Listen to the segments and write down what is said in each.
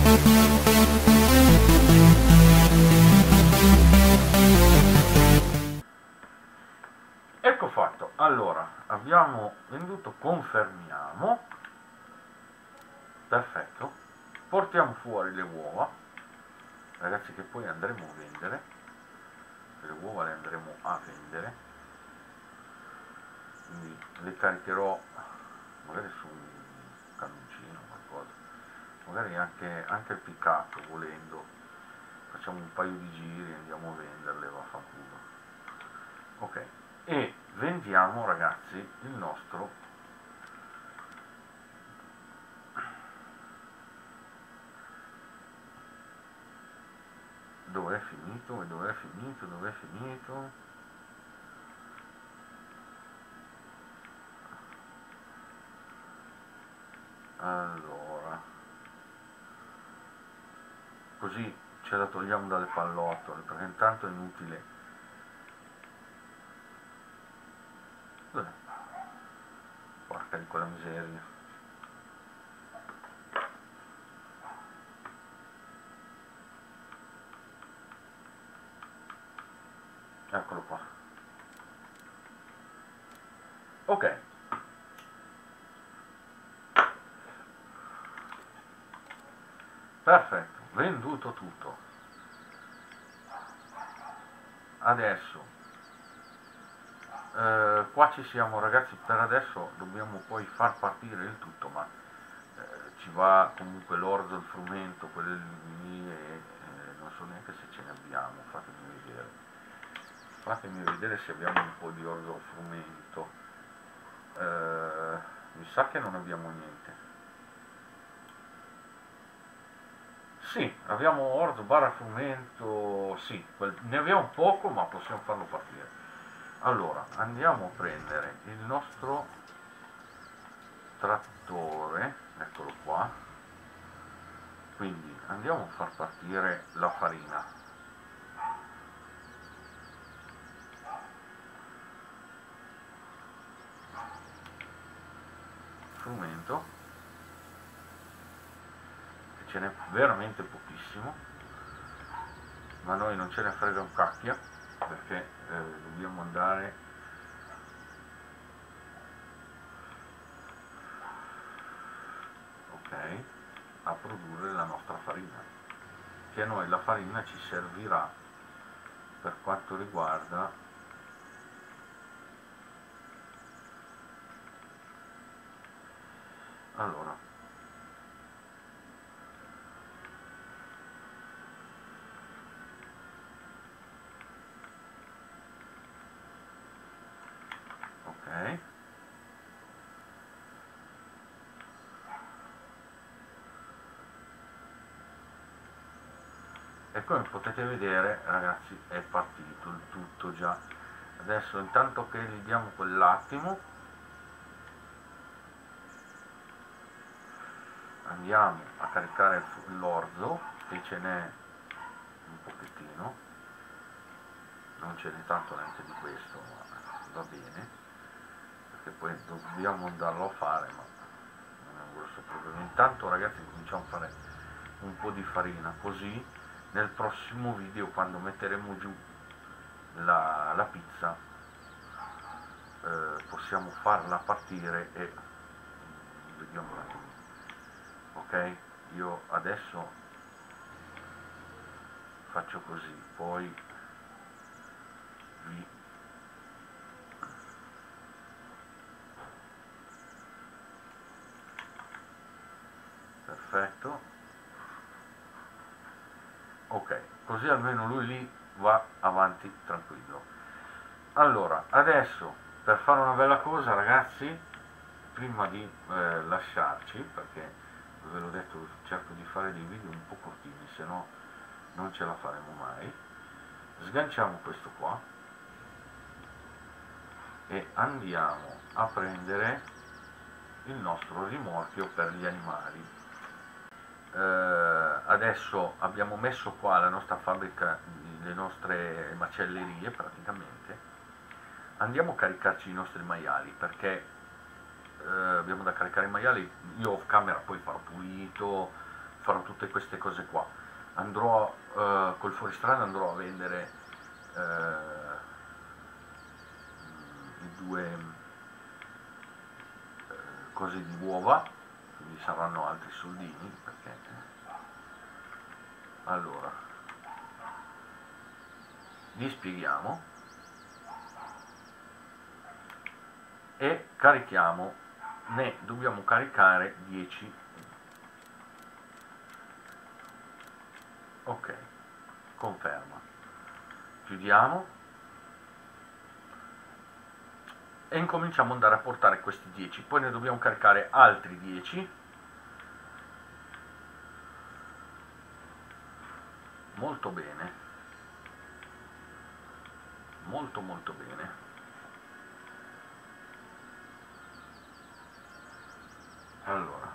Ecco fatto. Allora, abbiamo venduto, confermiamo, perfetto, portiamo fuori le uova, ragazzi, che poi andremo a vendere, le uova le andremo a vendere, quindi le caricherò magari su un camioncino o qualcosa, magari anche il pick up, volendo, facciamo un paio di giri, andiamo a venderle, vaffanculo. Ok, e vendiamo, ragazzi, il nostro dov'è finito? Allora, così ce la togliamo dalle pallottole, perché intanto è inutile. Porca di quella miseria. Eccolo qua. Ok. Perfetto, venduto tutto. Adesso qua ci siamo, ragazzi. Per adesso dobbiamo poi far partire il tutto, ma ci va comunque l'orzo, il frumento, quelle lì, e non so neanche se ce ne abbiamo. Fatemi vedere se abbiamo un po' di orzo o frumento. Mi sa che non abbiamo niente. Sì, abbiamo orzo barra frumento, sì, ne abbiamo poco, ma possiamo farlo partire. Allora, andiamo a prendere il nostro trattore, eccolo qua, quindi andiamo a far partire la farina. Frumento, che ce n'è veramente pochissimo, ma noi non ce ne frega un cacchio, perché dobbiamo andare a produrre la nostra farina, che a noi la farina ci servirà per quanto riguarda allora ok, e come potete vedere, ragazzi, è partito il tutto già. Adesso, intanto che gli diamo quell'attimo, andiamo a caricare l'orzo, che ce n'è un pochettino, non ce n'è tanto neanche di questo, ma va bene, perché poi dobbiamo andarlo a fare, ma non è un grosso problema. Intanto, ragazzi, cominciamo a fare un po' di farina, così nel prossimo video, quando metteremo giù la pizza, possiamo farla partire e vediamo un attimo. Ok, io adesso faccio così, poi vi perfetto, ok, così almeno lui lì va avanti tranquillo. Allora, adesso, per fare una bella cosa, ragazzi, prima di lasciarci, perché ve l'ho detto, cerco di fare dei video un po' cortini, se no non ce la faremo mai, sganciamo questo qua e andiamo a prendere il nostro rimorchio per gli animali. Adesso abbiamo messo qua la nostra fabbrica, le nostre macellerie praticamente. Andiamo a caricarci i nostri maiali, perché abbiamo da caricare i maiali. Io off camera poi farò pulito, farò tutte queste cose qua. Andrò col fuoristrada, andrò a vendere i due cose di uova, quindi saranno altri soldini, perché allora li spieghiamo e carichiamo, ne dobbiamo caricare 10. Ok, conferma, chiudiamo e incominciamo ad andare a portare questi 10, poi ne dobbiamo caricare altri 10. Molto bene, molto molto bene. Allora,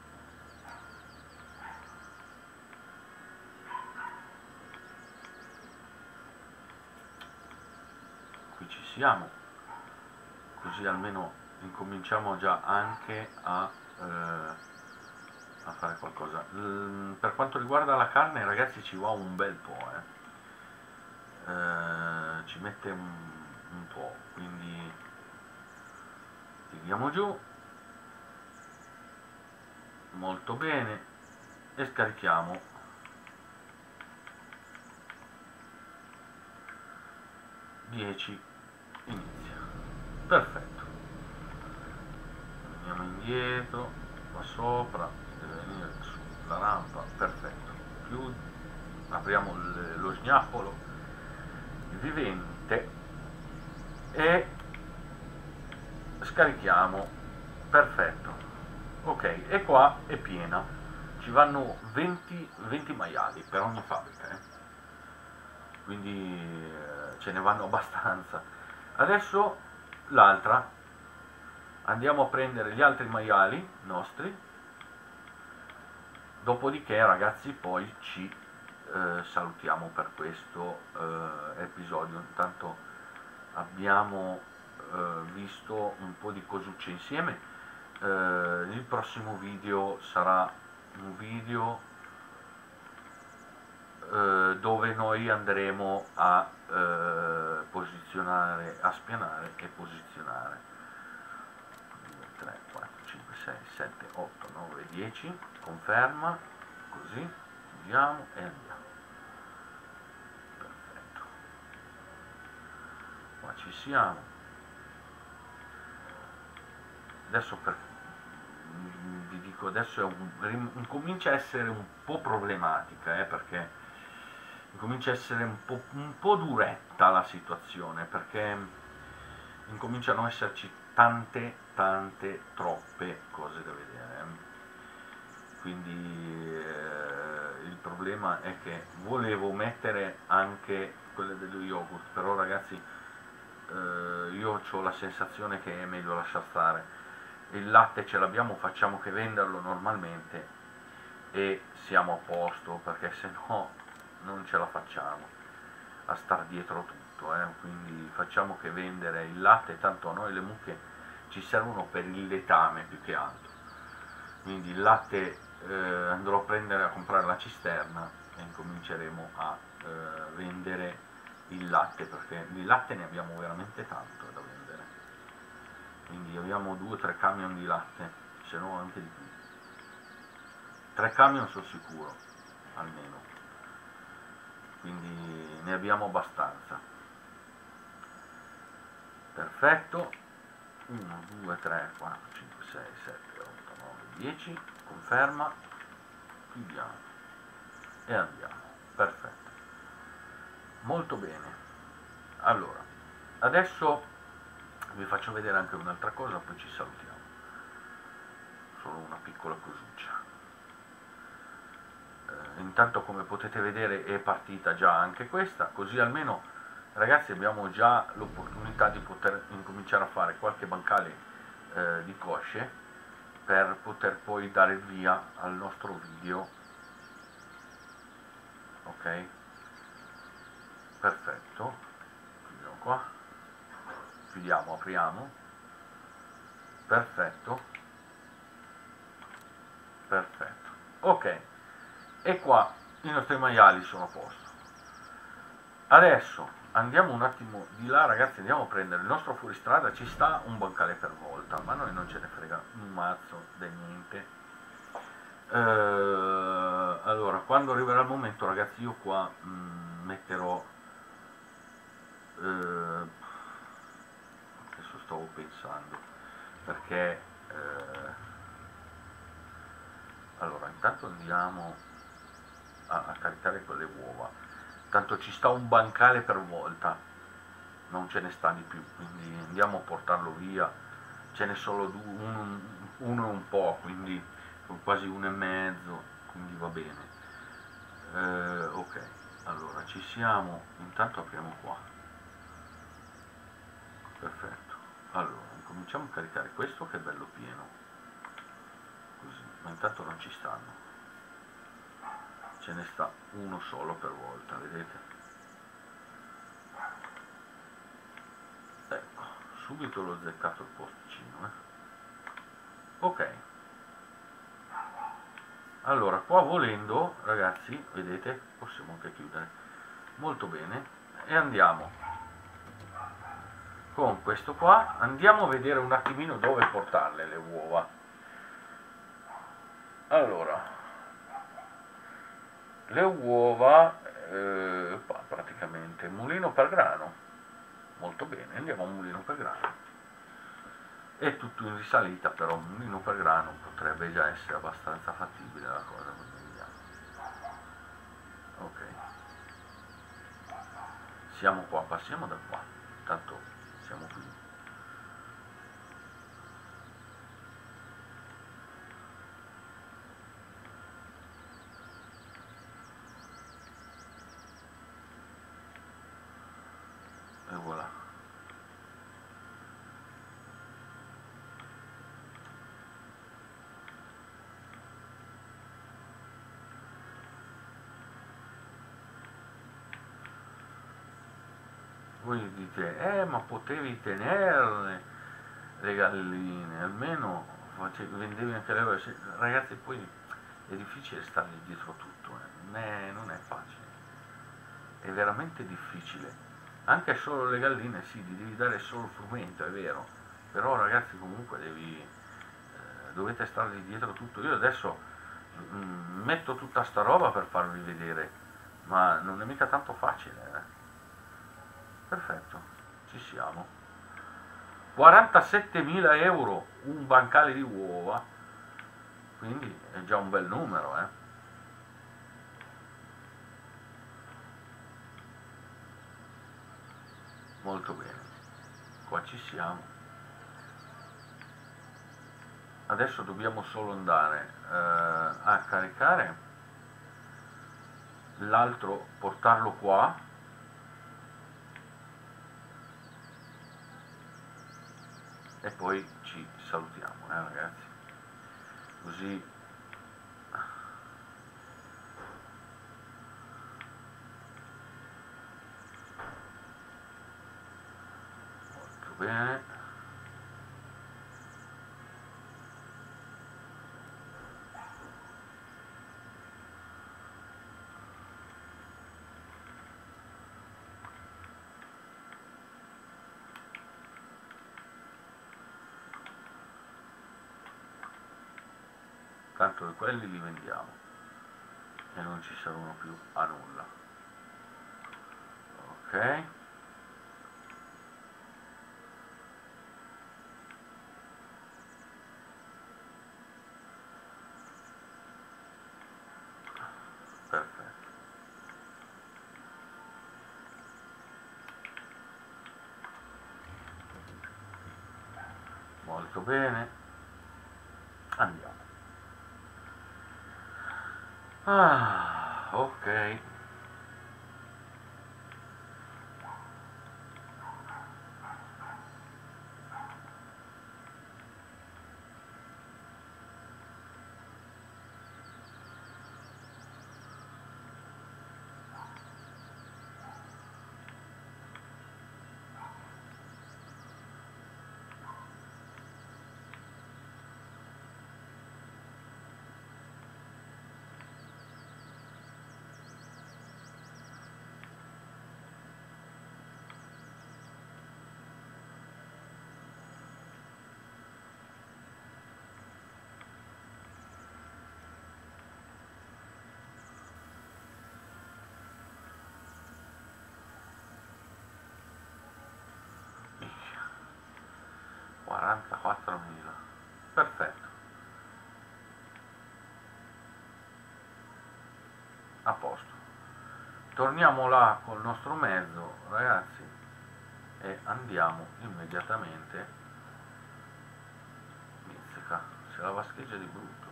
qui ci siamo, così almeno incominciamo già anche a fare qualcosa. Per quanto riguarda la carne, ragazzi, ci va un bel po', ci mette un po', quindi tiriamo giù, molto bene, e scarichiamo. Inizia. Perfetto, andiamo indietro, qua sopra, deve venire sulla rampa, perfetto, chiudi, apriamo lo sgnafolo vivente e scarichiamo. Perfetto, ok, e qua è piena, ci vanno 20 maiali per ogni fabbrica, quindi ce ne vanno abbastanza. Adesso l'altra, andiamo a prendere gli altri maiali nostri, dopodiché ragazzi poi ci salutiamo per questo episodio. Intanto abbiamo visto un po' di cosucce insieme. Il prossimo video sarà un video dove noi andremo a posizionare, a spianare e posizionare. 2, 3, 4, 5, 6, 7, 8, 9, 10, conferma, così, chiudiamo e andiamo. Perfetto, qua ci siamo. Adesso vi dico, adesso comincia a essere un po' problematica, perché incomincia a essere un po' duretta la situazione, perché incominciano ad esserci tante troppe cose da vedere, quindi il problema è che volevo mettere anche quelle dello yogurt, però ragazzi io ho la sensazione che è meglio lasciar stare. Il latte ce l'abbiamo, facciamo che venderlo normalmente e siamo a posto, perché se no non ce la facciamo a star dietro tutto, quindi facciamo che vendere il latte, tanto a noi le mucche ci servono per il letame più che altro, quindi il latte andrò a prendere, a comprare la cisterna e incominceremo a vendere il latte, perché il latte ne abbiamo veramente tanto da vendere, quindi abbiamo 2 o 3 camion di latte, se no anche di più, 3 camion sono sicuro almeno, quindi ne abbiamo abbastanza. Perfetto, 1, 2, 3, 4, 5, 6, 7, 8, 9, 10, conferma, chiudiamo e andiamo. Perfetto, molto bene. Allora, adesso vi faccio vedere anche un'altra cosa, poi ci salutiamo, solo una piccola cosuccia. Intanto, come potete vedere, è partita già anche questa, così almeno ragazzi abbiamo già l'opportunità di poter incominciare a fare qualche bancale di cosce per poter poi dare il via al nostro video. Ok, perfetto, chiudiamo qua, chiudiamo, apriamo, perfetto, perfetto, ok. e qua i nostri maiali sono a posto. Adesso andiamo un attimo di là, ragazzi, andiamo a prendere il nostro fuoristrada. Ci sta un bancale per volta, ma noi non ce ne frega un mazzo di niente. Allora, quando arriverà il momento, ragazzi, io qua metterò adesso stavo pensando, perché allora intanto andiamo a caricare quelle uova. Tanto ci sta un bancale per volta, non ce ne sta di più, quindi andiamo a portarlo via. Ce n'è solo uno e un po', quindi sono quasi 1,5, quindi va bene. Ok, allora ci siamo, intanto apriamo qua. Perfetto, allora cominciamo a caricare questo che è bello pieno, così, ma intanto non ci stanno, ce ne sta uno solo per volta, vedete? Ecco, subito l'ho azzeccato il posticino, ok. Allora qua volendo, ragazzi, vedete, possiamo anche chiudere molto bene e andiamo con questo qua, andiamo a vedere un attimino dove portarle le uova. Allora, le uova praticamente mulino per grano, molto bene, andiamo a mulino per grano. È tutto in risalita, però un mulino per grano potrebbe già essere abbastanza fattibile la cosa, quindi vediamo. Ok, siamo qua, passiamo da qua, tanto siamo qui. E voilà. Voi dite, ma potevi tenerle le galline, almeno vendevi anche le uova. Ragazzi, poi è difficile stargli dietro tutto, non è facile, è veramente difficile. Anche solo le galline, sì, gli devi dare solo frumento, è vero, però ragazzi comunque dovete stargli dietro tutto. Io adesso metto tutta sta roba per farvi vedere, ma non è mica tanto facile, Perfetto, ci siamo. 47.000 euro un bancale di uova, quindi è già un bel numero, Molto bene, qua ci siamo. Adesso dobbiamo solo andare a caricare l'altro, portarlo qua e poi ci salutiamo, ragazzi, così molto bene. Tanto quelli li vendiamo e non ci servono più a nulla. Ok, perfetto, molto bene, andiamo. Ok, 44.000, perfetto, a posto. Torniamo là col nostro mezzo, ragazzi, e andiamo immediatamente. Mizzica, se la vascheggia di brutto,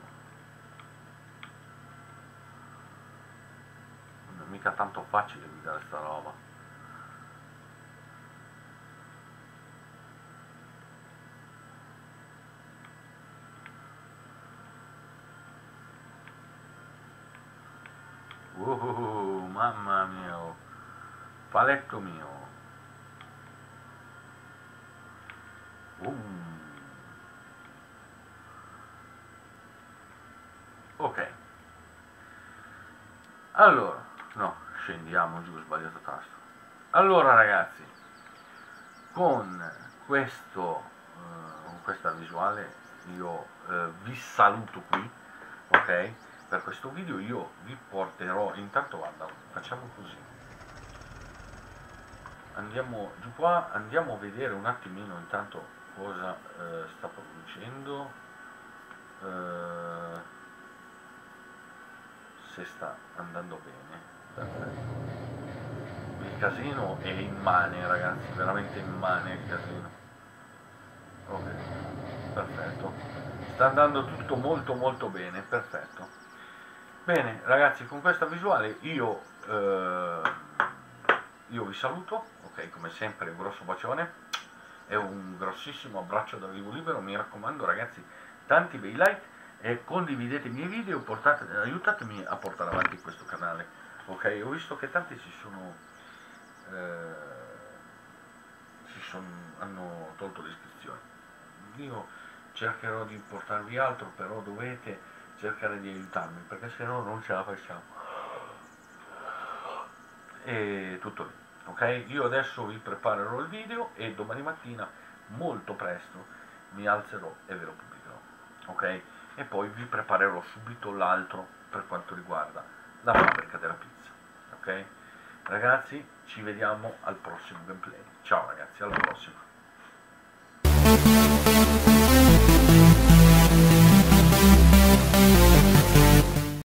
non è mica tanto facile guidare sta roba. Mamma mia, paletto mio. Ok, allora, no, scendiamo giù, ho sbagliato tasto. Allora ragazzi, con questa visuale io vi saluto qui, ok? Per questo video io vi porterò, intanto guarda, facciamo così, andiamo giù qua, andiamo a vedere un attimino intanto cosa sta producendo, se sta andando bene. Perfetto. Il casino è immane, ragazzi, veramente immane il casino. Ok, perfetto, sta andando tutto molto molto bene, perfetto. Bene ragazzi, con questa visuale io vi saluto, ok, come sempre un grosso bacione e un grossissimo abbraccio da vivo libero. Mi raccomando ragazzi, tanti bei like e condividete i miei video, aiutatemi a portare avanti questo canale, ok? Ho visto che tanti hanno tolto l'iscrizione. Io cercherò di portarvi altro, però dovete cercare di aiutarmi, perché se no non ce la facciamo. E tutto lì, ok? Io adesso vi preparerò il video e domani mattina molto presto mi alzerò e ve lo pubblicherò, ok? E poi vi preparerò subito l'altro per quanto riguarda la fabbrica della pizza, ok? Ragazzi, ci vediamo al prossimo gameplay. Ciao ragazzi, alla prossima.